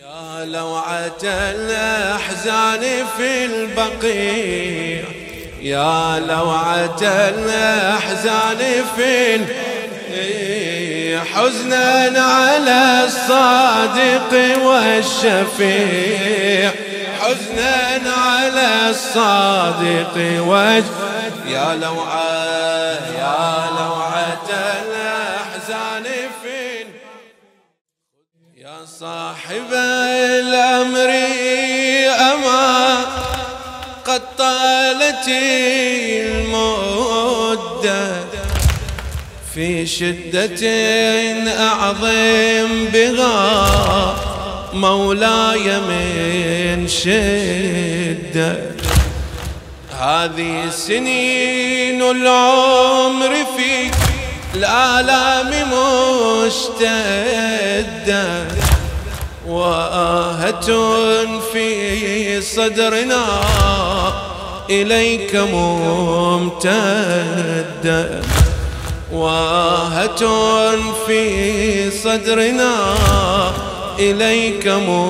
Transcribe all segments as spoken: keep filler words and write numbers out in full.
يا لوعة الأحزان في البقيع، يا لوعة الأحزان في البقيع، حزنا على الصادق والشفيع، حزنا على الصادق والشفيع. يا لوعة يا لوعة الأحزان في، يا صاحب الأمر أما قد طالت المدة، في شدة أعظم بها مولاي من شدة. هذه سنين العمر في الآلام مشتدة، وآهة في صدرنا إليك ممتدة، وآهة في صدرنا إليك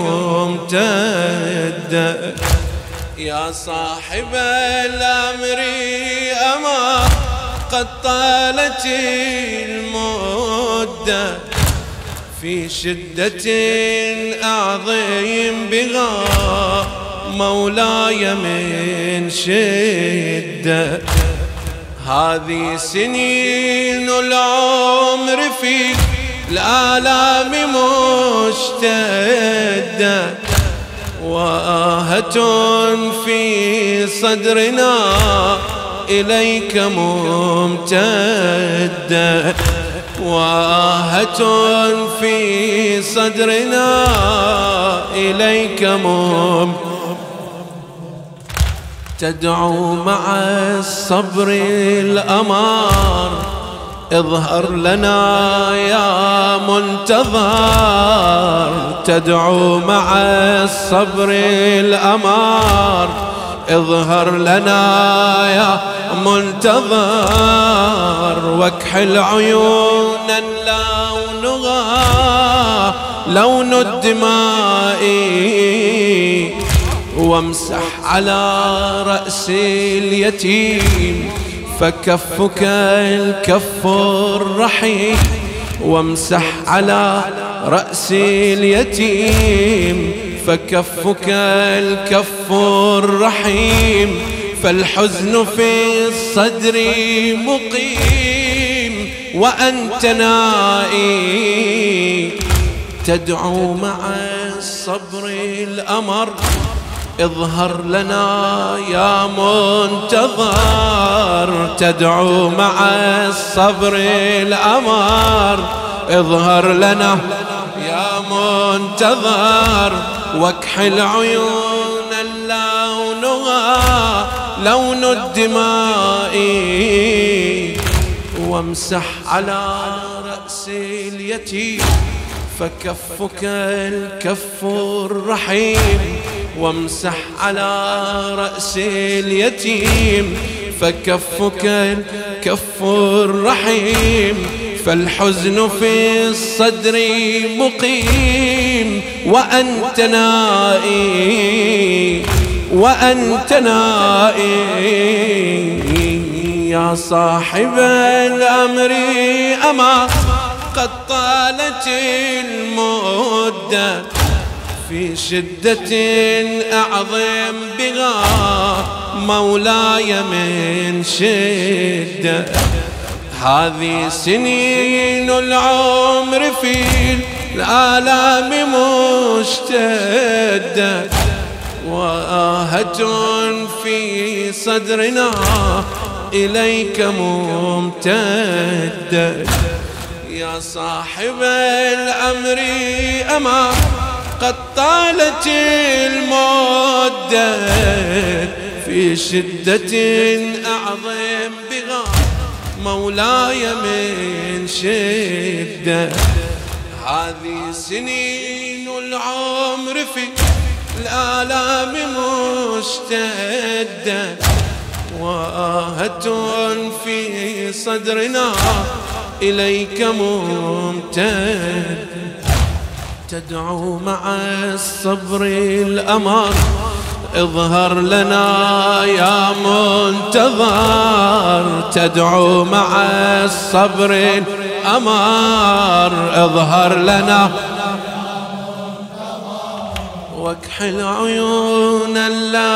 ممتدة. يا صاحب الأمر أما قد طالت المدة، في شدة أعظم بها مولاي من شدة. هذه سنين العمر في الآلام مشتدة، وآهة في صدرنا إليك ممتدة، وآهة في صدرنا إليك ممتدة. تدعو مع الصبر الأمار، اظهر لنا يا منتظر. تدعو مع الصبر الأمار، اظهر لنا يا منتظر. واكحل عيونا لونها لون الدماء، وامسح على رأس اليتيم فكفك الكف الرحيم. وامسح على رأس اليتيم فكفك الكف الرحيم. فالحزن في الصدر مقيم وأنت نائم. تدعو مع الصبر الأمر، اظهر لنا يا منتظر. تدعو مع الصبر الأمر، اظهر لنا يا منتظر. واكحل عيونا لونها لون الدماء، وامسح على رأس اليتيم فكفك الكف الرحيم. وامسح على رأس اليتيم فكفك الكف الرحيم. فالحزن في الصدر مقيم وأنت نائم، وأنت نائم. يا صاحب الأمر أما قد طالت المدة، في شدة أعظم بها مولاي من شدة. هذه سنين العمر في الآلام مشتدة، وآهة في صدرنا إليك ممتدة. يا صاحب الأمر أما قد طالت المدة، في شدة أعظم بها مولاي من شدة. هذه سنين العمر في الآلام مشتدة، وآهة في صدرنا إليك ممتد. تدعو مع الصبر الأمان، اظهر لنا يا منتظر. تدعو مع الصبر الأمان، اظهر لنا واكحل عيونا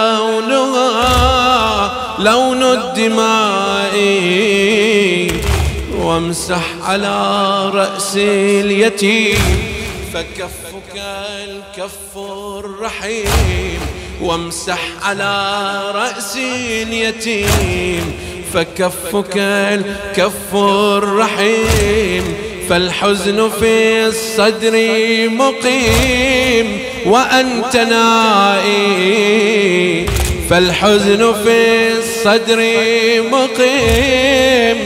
لونها لون الدماء، وامسح على رأس اليتيم فكفك الكف الرحيم. وامسح على رأس اليتيم فكفك الكف الرحيم. فالحزن في الصدر مقيم وأنت نائم، فالحزن في الصدر مقيم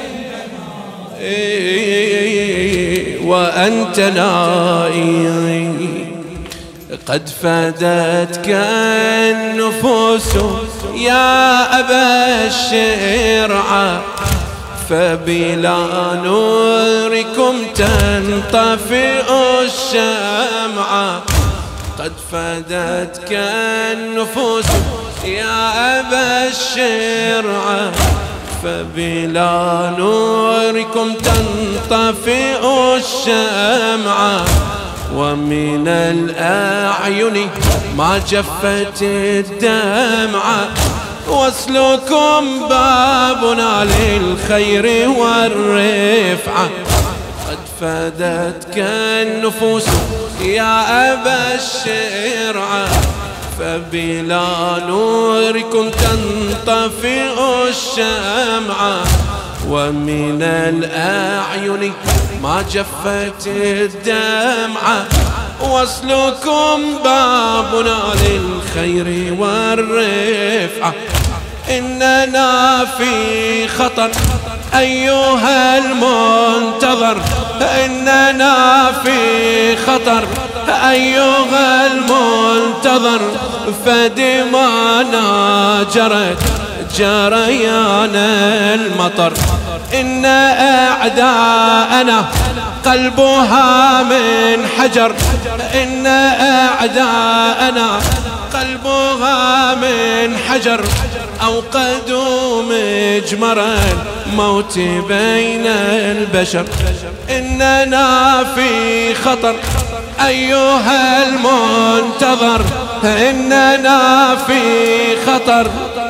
وأنت نائم. قد فادتك النفوس يا أبا الشرعة، فبلا نوركم تنطفئ الشمعة. قد فادتك النفوس يا أبا الشرعة، فبلا نوركم تنطفئ الشمعة. ومن الأعين ما جفت الدمعة، وصلكم بابنا للخير والرفعة. قد فادتك النفوس يا أبا الشرعة، فبلا نوركم تنطفئ الشمعة. ومن الأعين ما جفت الدمعة، وصلكم بابنا للخير والرفعة. إننا في خطر أيها المنتظر، إننا في خطر أيها المنتظر. فدمانا جرت جريان المطر، إن أعداءنا قلبها من حجر، إن أعداءنا قلبها من حجر. أوقدوا مجمر الموت بين البشر. إننا في خطر أيها المنتظر، إننا في خطر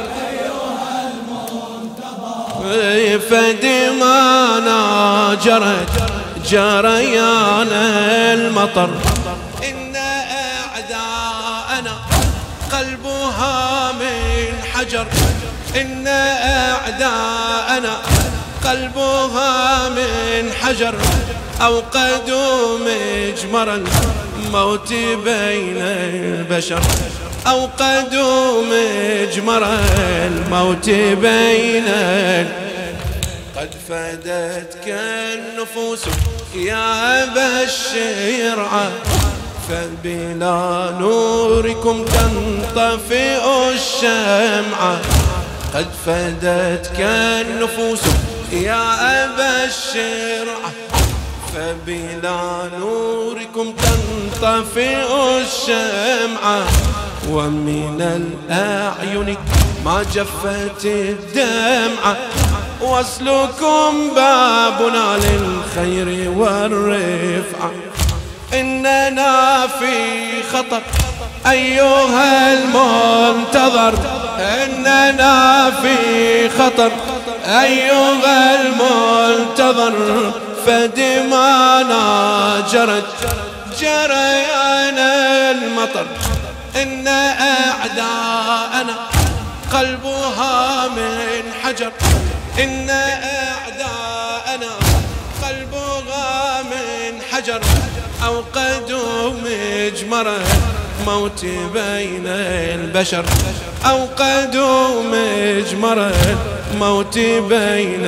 فدمانا جرت جريان المطر. إن أعداءنا قلبها من حجر، إن أعداءنا قلبها من حجر. أوقدوا مجمر الموت بين البشر، أوقدوا مجمر الموت بين. قد فادتك النفوس يا أبا الشرعة، فبلا نوركم تنطفئ الشمعة. قد فادتك النفوس يا أبا الشرعة، فبلا نوركم تنطفئ الشمعة. ومن الأعين ما جفت الدمعة، وصلكم بابنا للخير والرفعة. إننا في خطر أيها المنتظر، إننا في خطر أيها المنتظر. فدمانا جرت جريان المطر، إن أعداءنا قلبها من حجر، إن أعداءنا قلبها من حجر. أوقدوا مجمر الموت بين البشر، أوقدوا مجمر الموت بين.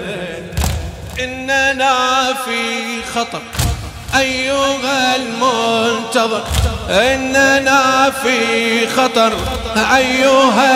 إننا في خطر أيها المنتظر، إننا في خطر أيها.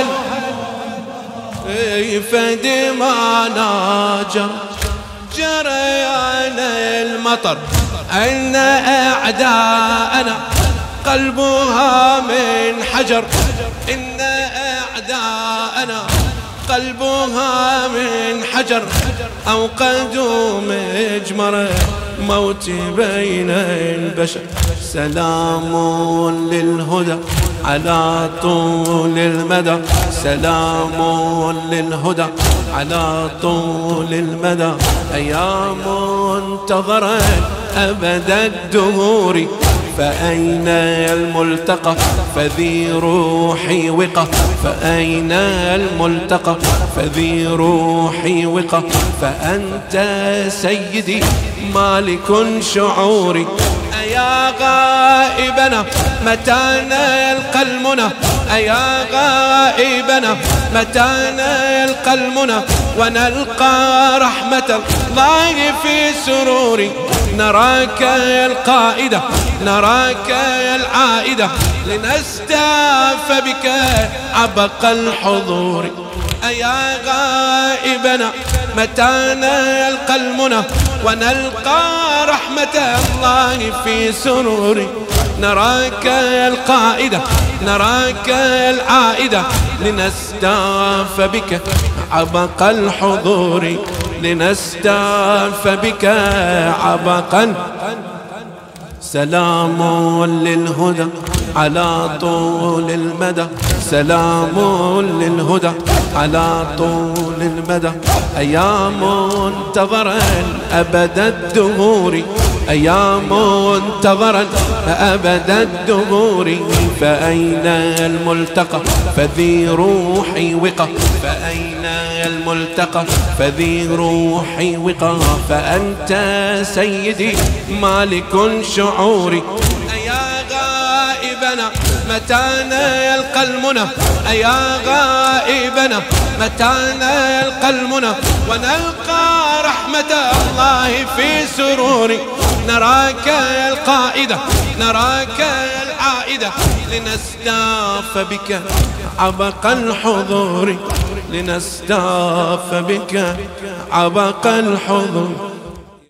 فدمانا جر جريان المطر، أن أعداءنا قلبها من حجر، إن أعداءنا قلبها من حجر، أوقدوا مجمر موت بين البشر. سلام للهدى على طول المدى، سلام للهدى على طول المدى. أيام منتظرة أبد الدهور، فأين الملتقى فذي روحي وقى، فأين الملتقى فذي روحي وقى. فأنت سيدي مالك شعوري، أيا غائبنا متى نلقى المنى، أيا غائبنا متى نلقى المنى، ونلقى رحمة الله في سروري. نراك يا القائدة نراك يا العائدة، لنستاف بك عبق الحضور. أيا غائبنا متى نلقى المنى، ونلقى رحمة الله في سروري. نراك يا القائدة نراك يا العائدة، لنستاف بك عبق الحضور، لنستاف بك عبقا. سلام للهدى على طول المدى، سلام للهدى على طول المدى. أيام منتظرا أبد الدهور، أيام منتظرا أبد الدهور. فأين الملتقى فذي روحي وقى، فأين الملتقى فذي روحي وقى. فأنت سيدي مالك شعوري، أيا غائبنا متى نلقى المنى، أيا غائبنا متى نلقى المنى، ونلقى رحمة الله في سروري. نراك يا القائدة نراك يا العائدة، لنستاف بك عبق الحضور، لنستاف بك عبق الحضور.